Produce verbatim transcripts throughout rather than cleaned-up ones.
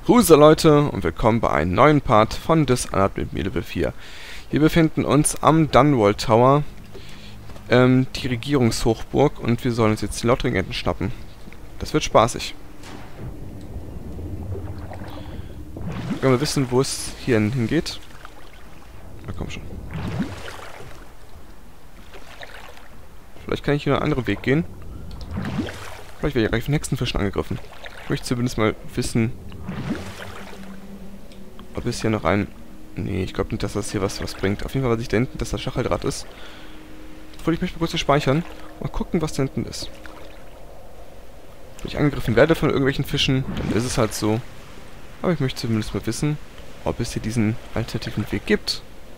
Grüße Leute und willkommen bei einem neuen Part von Dishonored mit mir Level vier. Wir befinden uns am Dunwall Tower, ähm, die Regierungshochburg, und wir sollen uns jetzt die Lotringenten schnappen. Das wird spaßig. Können wir wissen, wo es hier hingeht? Na komm schon. Vielleicht kann ich hier einen anderen Weg gehen. Vielleicht werde ich gleich von Hexenfischen angegriffen. Ich möchte zumindest mal wissen, ob es hier noch ein... Nee, ich glaube nicht, dass das hier was, was bringt. Auf jeden Fall weiß ich da hinten, dass das Stacheldraht ist. Obwohl, ich möchte mal kurz hier speichern. Mal gucken, was da hinten ist. Wenn ich angegriffen werde von irgendwelchen Fischen, dann ist es halt so. Aber ich möchte zumindest mal wissen, ob es hier diesen alternativen Weg gibt.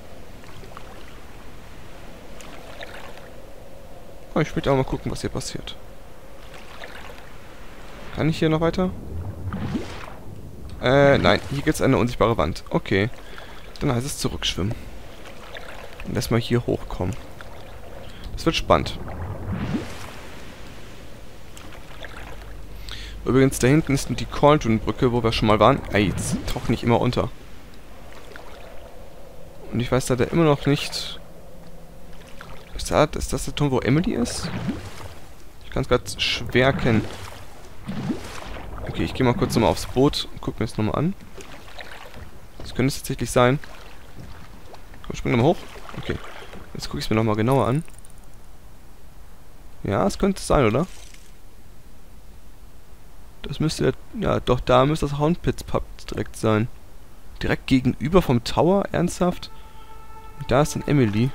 Oh, ich möchte auch mal gucken, was hier passiert. Kann ich hier noch weiter? Äh, nein. Hier gibt es eine unsichtbare Wand. Okay. Dann heißt es zurückschwimmen. Und erstmal hier hochkommen. Das wird spannend. Übrigens, da hinten ist die Cauldron-Brücke, wo wir schon mal waren. Ey, jetzt taucht nicht immer unter. Und ich weiß da immer noch nicht... Ist das, ist das der Turm, wo Emily ist? Ich kann es gerade schwer erkennen. Okay, ich gehe mal kurz nochmal aufs Boot und gucke mir das nochmal an. Das könnte es tatsächlich sein. Komm, spring nochmal hoch. Okay. Jetzt gucke ich es mir nochmal genauer an. Ja, es könnte es sein, oder? Das müsste... Ja, doch, da müsste das Houndpits Pub direkt sein. Direkt gegenüber vom Tower? Ernsthaft? Und da ist dann Emily.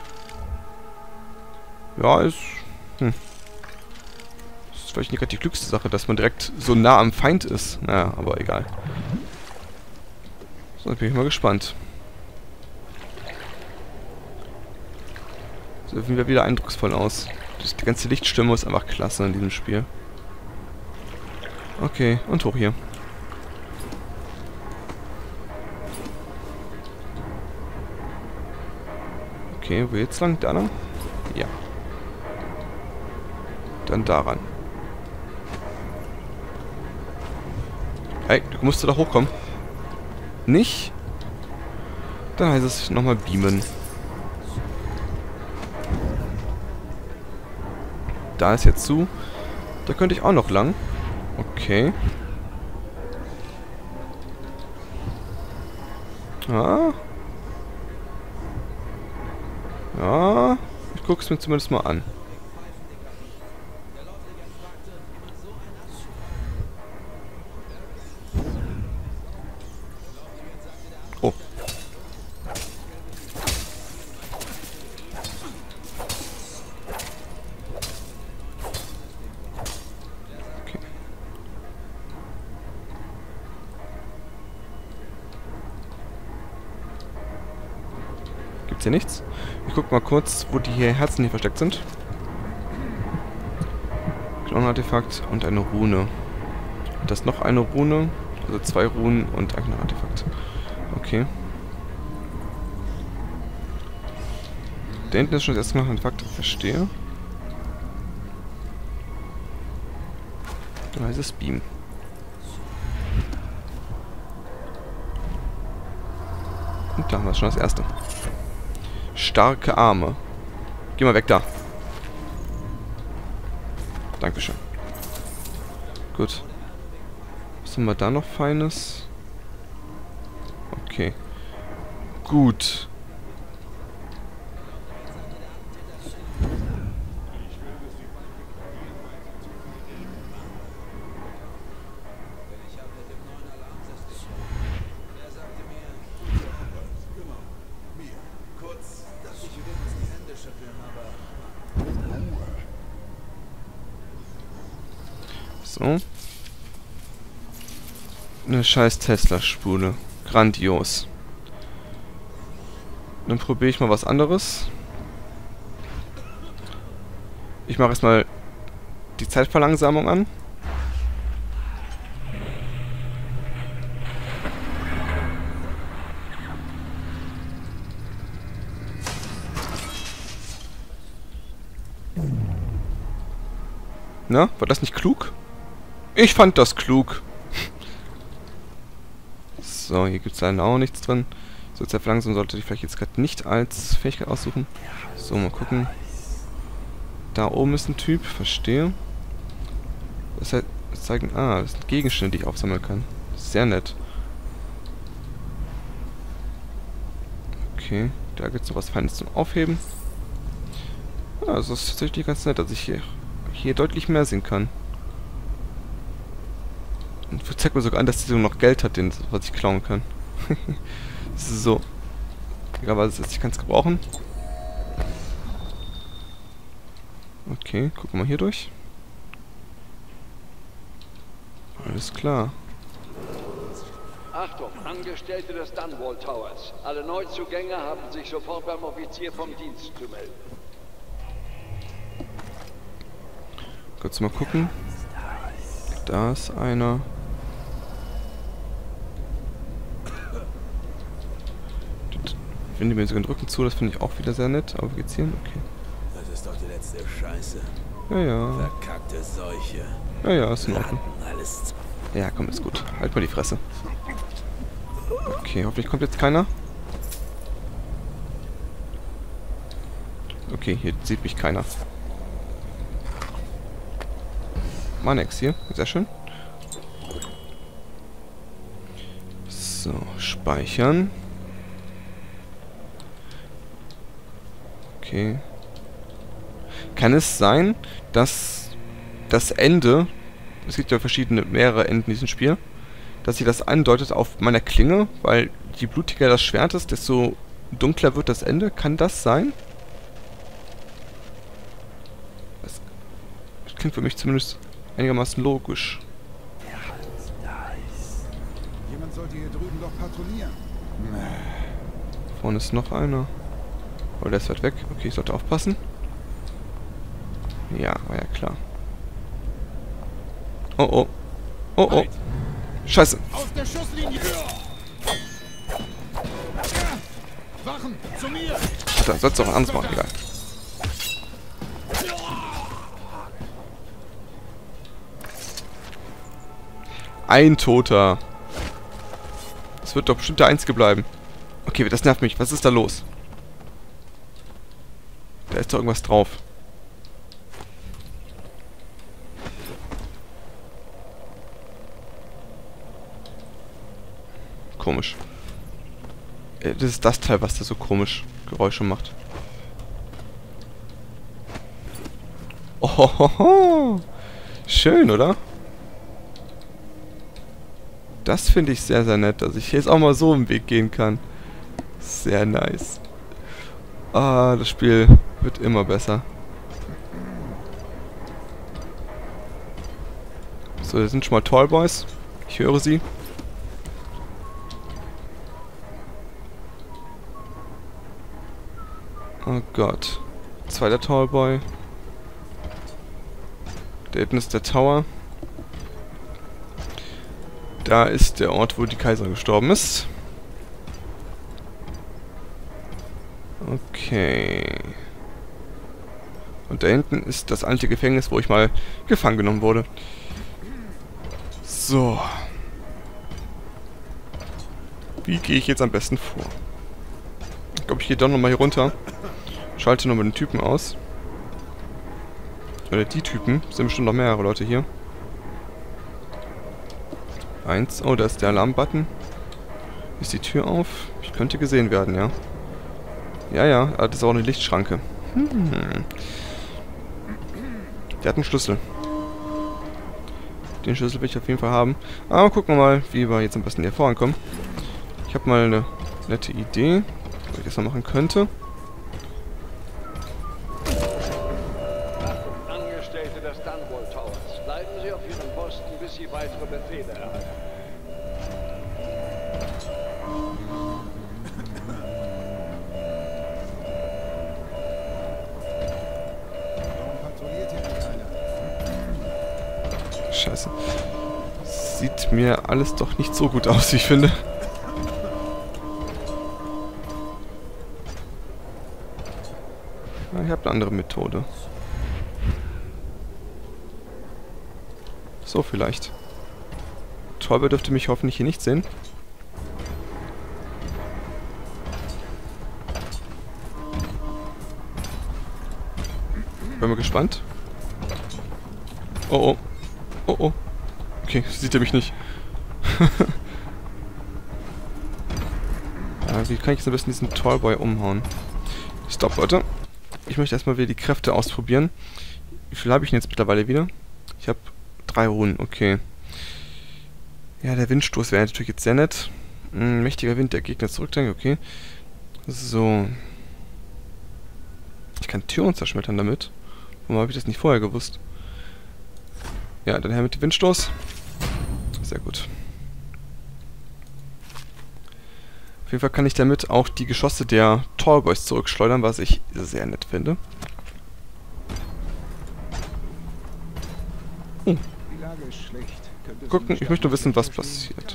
Ja, ist... Hm. Das ist vielleicht nicht gerade die klügste Sache, dass man direkt so nah am Feind ist. Naja, aber egal. So, bin ich mal gespannt. So sehen wir wieder eindrucksvoll aus. Das, die ganze Lichtstimmung ist einfach klasse in diesem Spiel. Okay, und hoch hier. Okay, wo jetzt lang? Da lang? Ja. Dann daran. Hey, du musst da hochkommen. Nicht? Dann heißt es nochmal beamen. Da ist jetzt zu. Da könnte ich auch noch lang. Okay. Ja. Ja. Ich gucke es mir zumindest mal an. Oh. Okay. Gibt's hier nichts? Ich guck mal kurz, wo die hier Herzen hier versteckt sind. Knochenartefakt und eine Rune. Und das noch eine Rune. Also zwei Runen und ein Artefakt. Okay. Da hinten ist schon das erste Mal ein Artefakt. Verstehe. Dann heißt es Beam. Und da haben wir schon das erste. Starke Arme. Geh mal weg da. Dankeschön. Gut. Was haben wir da noch Feines? Okay. Gut. So. Eine scheiß Tesla-Spule. Grandios. Dann probiere ich mal was anderes. Ich mache erstmal die Zeitverlangsamung an. Na, war das nicht klug? Ich fand das klug. So, hier gibt es leider auch nichts drin. So, sehr langsam sollte ich vielleicht jetzt gerade nicht als Fähigkeit aussuchen. So, mal gucken. Da oben ist ein Typ, verstehe. Das heißt, das zeigen, ah, das sind Gegenstände, die ich aufsammeln kann. Sehr nett. Okay, da gibt es noch was Feines zum Aufheben. Ja, das ist tatsächlich ganz nett, dass ich hier, hier deutlich mehr sehen kann. Und zeigt mir sogar an, dass die so noch Geld hat, den, was ich klauen kann. So. Egal was es ist, ich kann es gebrauchen. Okay, gucken wir mal hier durch. Alles klar. Achtung, Angestellte des Dunwall Towers. Alle Neuzugänge haben sich sofort beim Offizier vom Dienst zu melden. Kurz mal gucken. Da ist einer. Ich finde mir sogar den Rücken zu, das finde ich auch wieder sehr nett. Aber wie geht's hier? Okay. Das ist doch die letzte Scheiße. Ja, ja. Verkackte Seuche. Ja, ja, ist in Ordnung. Alles. Ja, komm, ist gut. Halt mal die Fresse. Okay, hoffentlich kommt jetzt keiner. Okay, hier sieht mich keiner. Manex hier, sehr schön. So, speichern. Okay. Kann es sein, dass das Ende, es gibt ja verschiedene, mehrere Enden in diesem Spiel, dass sich das andeutet auf meiner Klinge, weil je blutiger das Schwert ist, desto dunkler wird das Ende? Kann das sein? Das klingt für mich zumindest einigermaßen logisch. Jemand sollte hier drüben doch patrouillieren. Vorne ist noch einer. Oh, der ist weit weg. Okay, ich sollte aufpassen. Ja, war ja klar. Oh, oh. Oh, oh. Scheiße. Aus der Schusslinie! Wachen, zu mir! Da sollst du auch anders machen, egal. Ein Toter. Das wird doch bestimmt der Einzige bleiben. Okay, das nervt mich. Was ist da los? Da ist doch irgendwas drauf. Komisch. Äh, das ist das Teil, was da so komisch Geräusche macht. Ohohoho. Schön, oder? Das finde ich sehr, sehr nett, dass ich jetzt auch mal so einen Weg gehen kann. Sehr nice. Ah, das Spiel wird immer besser. So, hier sind schon mal Tallboys. Ich höre sie. Oh Gott. Zweiter Tallboy. Da hinten ist der Tower. Da ist der Ort, wo die Kaiserin gestorben ist. Okay. Und da hinten ist das alte Gefängnis, wo ich mal gefangen genommen wurde. So. Wie gehe ich jetzt am besten vor? Ich glaube, ich gehe doch nochmal hier runter. Schalte nochmal den Typen aus. Oder die Typen. Es sind bestimmt noch mehrere Leute hier. Eins. Oh, da ist der Alarmbutton. Ist die Tür auf? Ich könnte gesehen werden, ja. Ja, ja. Aber das ist auch eine Lichtschranke. Hm. Der hat einen Schlüssel. Den Schlüssel will ich auf jeden Fall haben. Aber gucken wir mal, wie wir jetzt am besten hier vorankommen. Ich habe mal eine nette Idee, was ich das mal machen könnte. Angestellte des Dunwall Towers. Bleiben Sie auf Ihren Posten, bis Sie weitere Befehle erhalten. Warum patrouilliert hier denn keiner? Scheiße. Sieht mir alles doch nicht so gut aus, wie ich finde. Ich habe eine andere Methode. So vielleicht. Tolbe dürfte mich hoffentlich hier nicht sehen. Bin mal gespannt. Oh, oh. Oh, oh. Okay, sieht er mich nicht. Ja, wie kann ich jetzt am besten diesen Tallboy umhauen? Stopp, Leute. Ich möchte erstmal wieder die Kräfte ausprobieren. Wie viel habe ich denn jetzt mittlerweile wieder? Ich habe drei Runen, okay. Ja, der Windstoß wäre natürlich jetzt sehr nett. Ein mächtiger Wind, der Gegner zurückdrängt, okay. So. Ich kann Türen zerschmettern damit. Warum habe ich das nicht vorher gewusst? Ja, dann her mit dem Windstoß. Sehr gut. Auf jeden Fall kann ich damit auch die Geschosse der Tallboys zurückschleudern, was ich sehr nett finde. Oh. Die Lage ist schlecht. Könnte Gucken, ich möchte nur wissen, was passiert.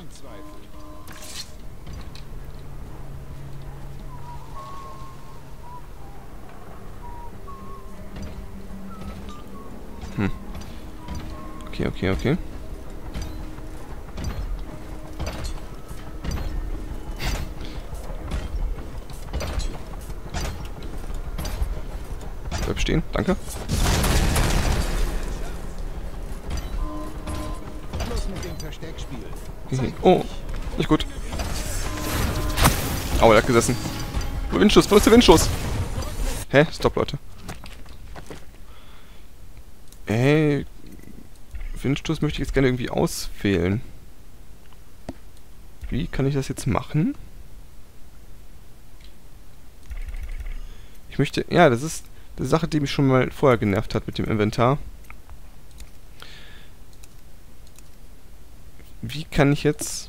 Hm. Okay, okay, okay. Bleib stehen, danke. Schluss mit dem Versteckspiel. Mhm. Oh, nicht gut. Aua, er hat gesessen. Windschuss, wo ist der Windschuss? Hä? Stopp, Leute. Hey, Windstoß möchte ich jetzt gerne irgendwie auswählen. Wie kann ich das jetzt machen? Ich möchte... Ja, das ist eine Sache, die mich schon mal vorher genervt hat mit dem Inventar. Wie kann ich jetzt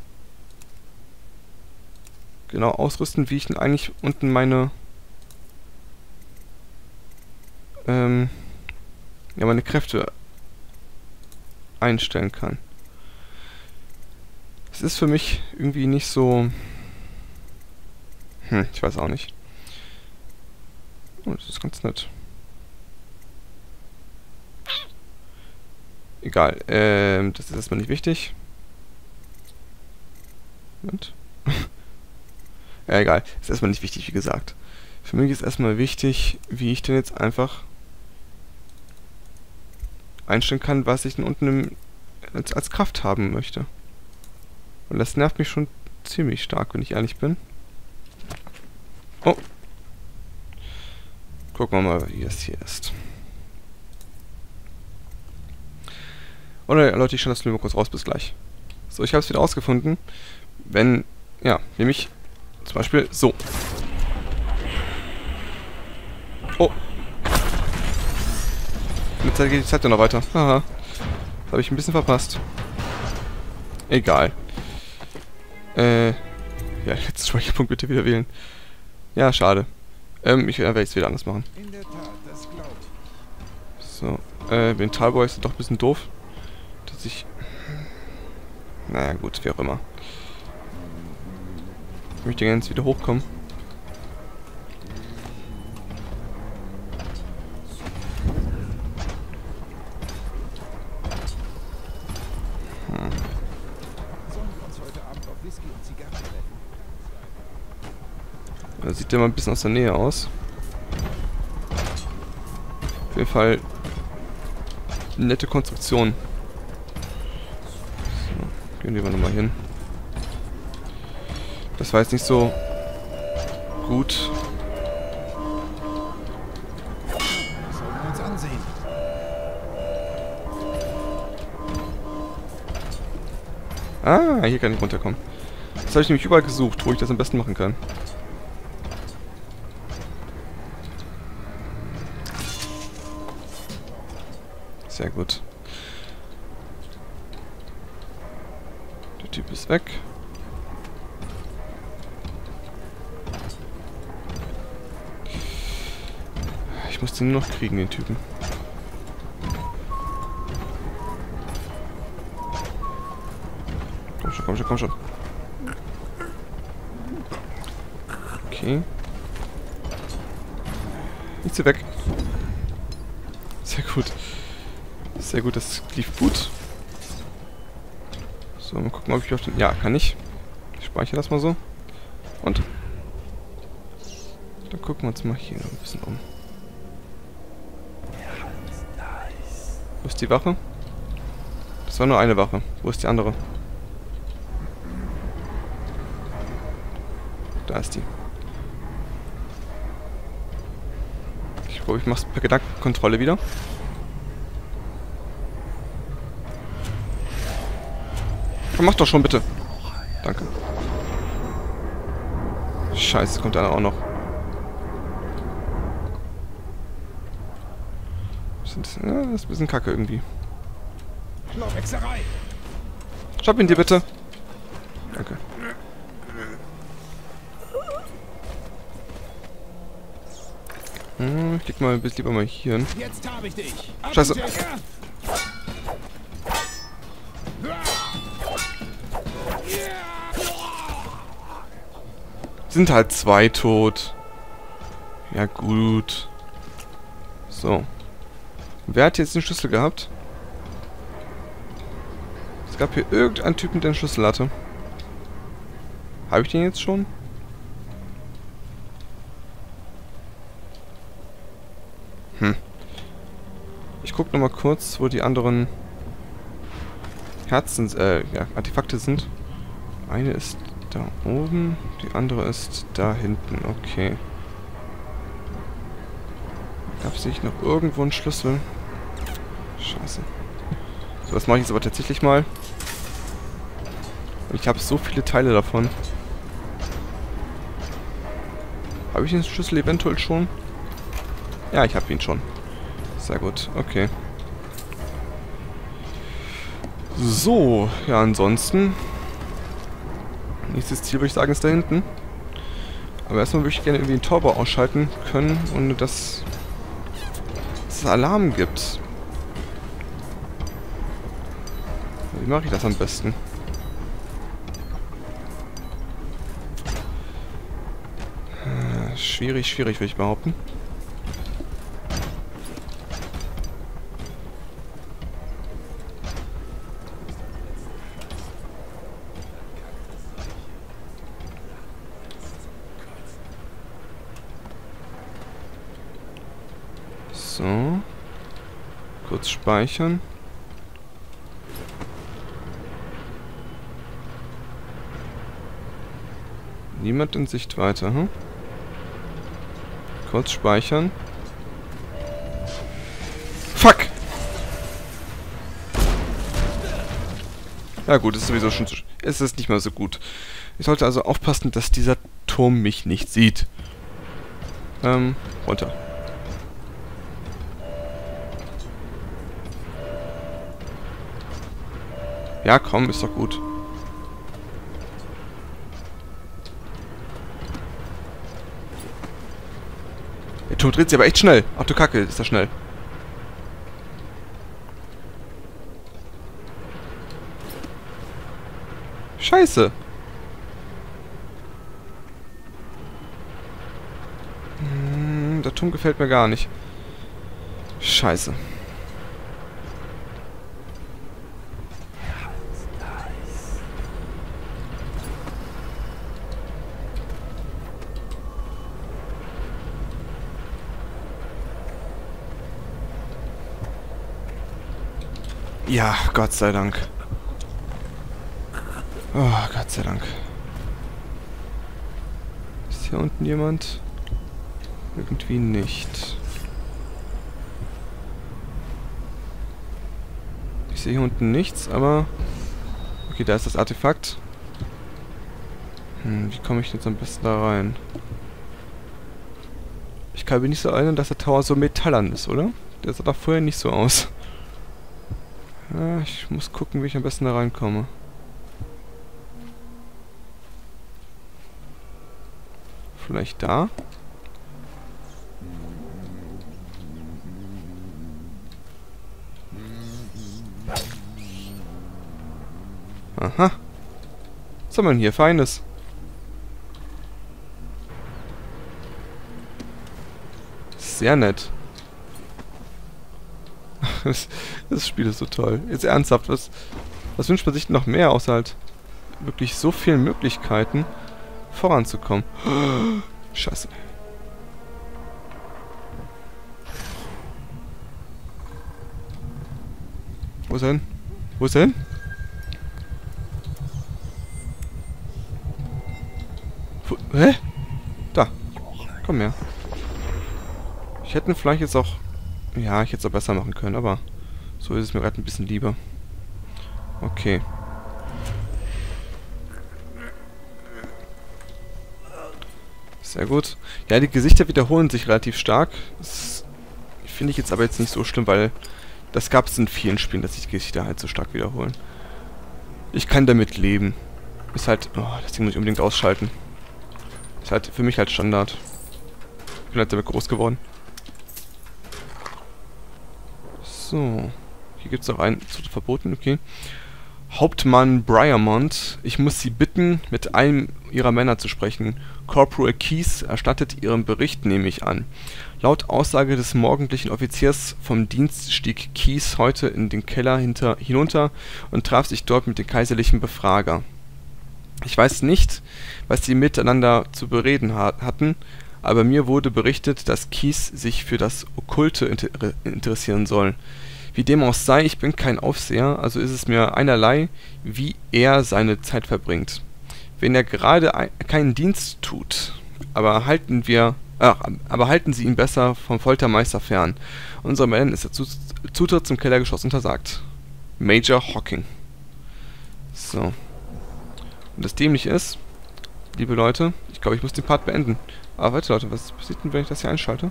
genau ausrüsten, wie ich denn eigentlich unten meine... Ähm... ja, meine Kräfte einstellen kann. Es ist für mich irgendwie nicht so... Hm, ich weiß auch nicht. Oh, das ist ganz nett. Egal, ähm, das ist erstmal nicht wichtig. Und? Ja, egal, ist erstmal nicht wichtig, wie gesagt. Für mich ist erstmal wichtig, wie ich denn jetzt einfach einstellen kann, was ich denn unten im, als, als Kraft haben möchte. Und das nervt mich schon ziemlich stark, wenn ich ehrlich bin. Oh. Gucken wir mal, wie es hier ist. Oder Leute, ich schaue das nur kurz raus, bis gleich. So, ich habe es wieder ausgefunden. Wenn, ja, nämlich zum Beispiel so. Oh. Jetzt geht die Zeit ja noch weiter. Haha. Das habe ich ein bisschen verpasst. Egal. Äh. Ja, jetzt Speicherpunkt bitte wieder wählen. Ja, schade. Ähm, ich werde es wieder anders machen. In der Tat, das glaube ich. So. Äh, den Tallboy ist doch ein bisschen doof. Dass ich... Naja, gut, wie auch immer. Ich möchte gerne jetzt wieder hochkommen. Das sieht ja mal ein bisschen aus der Nähe aus. Auf jeden Fall eine nette Konstruktion. So, gehen wir nochmal hin. Das war jetzt nicht so gut. Das sollten wir uns ansehen. Ah, hier kann ich runterkommen. Das habe ich nämlich überall gesucht, wo ich das am besten machen kann. Sehr gut. Der Typ ist weg. Ich muss den nur noch kriegen, den Typen. Komm schon, komm schon, komm schon. Okay. Nicht so weg. Sehr gut. Sehr gut, das lief gut. So, mal gucken, ob ich auf den... Ja, kann ich. Ich speichere das mal so. Und? Dann gucken wir uns mal hier noch ein bisschen um. Wo ist die Wache? Das war nur eine Wache. Wo ist die andere? Da ist die. Ich glaube, ich mach's per Gedankenkontrolle wieder. Komm, mach doch schon, bitte. Danke. Scheiße, kommt einer auch noch. Ja, das ist ein bisschen kacke irgendwie. Hexerei. Schnapp ihn dir bitte. Danke. Hm, ich leg mal bis lieber mal hier hin. Jetzt habe ich dich. Scheiße. Sind halt zwei tot. Ja gut. So. Wer hat jetzt den Schlüssel gehabt? Es gab hier irgendeinen Typen, der den Schlüssel hatte. Habe ich den jetzt schon? Hm. Ich gucke nochmal kurz, wo die anderen Herzen, äh, ja, Artefakte sind. Eine ist da oben, die andere ist da hinten. Okay. Gab es nicht noch irgendwo einen Schlüssel? Scheiße. So, das mache ich jetzt aber tatsächlich mal. Ich habe so viele Teile davon. Habe ich den Schlüssel eventuell schon? Ja, ich habe ihn schon. Sehr gut, okay. So, ja, ansonsten. Nächstes Ziel würde ich sagen, ist da hinten. Aber erstmal würde ich gerne irgendwie den Torbau ausschalten können, ohne dass es Alarm gibt. Wie mache ich das am besten? Äh, schwierig, schwierig, würde ich behaupten. So. Kurz speichern. Niemand in Sichtweite, hm? Kurz speichern. Fuck! Ja gut, ist sowieso schon... Es ist nicht mal so gut. Ich sollte also aufpassen, dass dieser Turm mich nicht sieht. Ähm, runter. Ja, komm, ist doch gut. Der Turm dreht sich aber echt schnell. Ach du Kacke, ist das schnell. Scheiße. Hm, der Turm gefällt mir gar nicht. Scheiße. Ja, Gott sei Dank. Oh, Gott sei Dank. Ist hier unten jemand? Irgendwie nicht. Ich sehe hier unten nichts, aber... Okay, da ist das Artefakt. Hm, wie komme ich jetzt am besten da rein? Ich kann mir nicht so erinnern, dass der Tower so metallern ist, oder? Der sah doch vorher nicht so aus. Ja, ich muss gucken, wie ich am besten da reinkomme. Vielleicht da? Aha. Was haben wir denn hier Feines? Sehr nett. Das, das Spiel ist so toll. Jetzt ernsthaft, was, was wünscht man sich noch mehr, außer halt wirklich so vielen Möglichkeiten voranzukommen? Scheiße. Wo ist er hin? Wo ist er hin? Wo, hä? Da. Komm her. Ich hätte ihn vielleicht jetzt auch... Ja, ich hätte es auch besser machen können, aber... So ist es mir gerade ein bisschen lieber. Okay. Sehr gut. Ja, die Gesichter wiederholen sich relativ stark. Das finde ich jetzt aber jetzt nicht so schlimm, weil das gab es in vielen Spielen, dass sich die Gesichter halt so stark wiederholen. Ich kann damit leben. Ist halt... Oh, das Ding muss ich unbedingt ausschalten. Ist halt für mich halt Standard. Ich bin halt damit groß geworden. So. Hier gibt es noch einen zu verboten, okay. Hauptmann Briarmont, ich muss Sie bitten, mit einem Ihrer Männer zu sprechen. Corporal Keyes erstattet Ihren Bericht, nehme ich an. Laut Aussage des morgendlichen Offiziers vom Dienst stieg Keyes heute in den Keller hinter, hinunter und traf sich dort mit dem kaiserlichen Befrager. Ich weiß nicht, was sie miteinander zu bereden ha hatten, aber mir wurde berichtet, dass Keyes sich für das Okkulte inter interessieren soll. Wie dem auch sei, ich bin kein Aufseher, also ist es mir einerlei, wie er seine Zeit verbringt. Wenn er gerade keinen Dienst tut, aber halten wir, ach, aber halten Sie ihn besser vom Foltermeister fern. Unseren Männern ist der Zutritt zum Kellergeschoss untersagt. Major Hocking. So. Und das Dämliche ist, liebe Leute, ich glaube, ich muss den Part beenden. Aber warte Leute, was passiert denn, wenn ich das hier einschalte?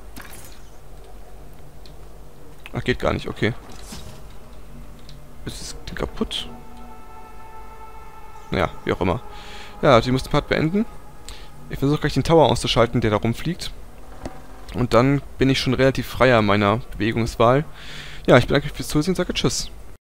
Ach, geht gar nicht, okay. Ist das Ding kaputt? Naja, wie auch immer. Ja, also ich muss den Part beenden. Ich versuche gleich den Tower auszuschalten, der da rumfliegt. Und dann bin ich schon relativ freier in meiner Bewegungswahl. Ja, ich bedanke mich fürs Zusehen und sage Tschüss.